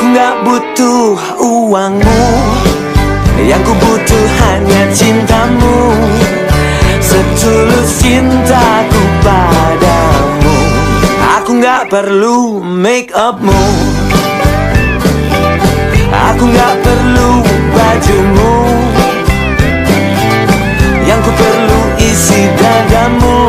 gak butuh uangmu, yang ku butuh hanya cintamu, setulus cintaku padamu. Aku gak perlu make upmu, aku gak perlu bajumu, yang ku perlu isi dadamu.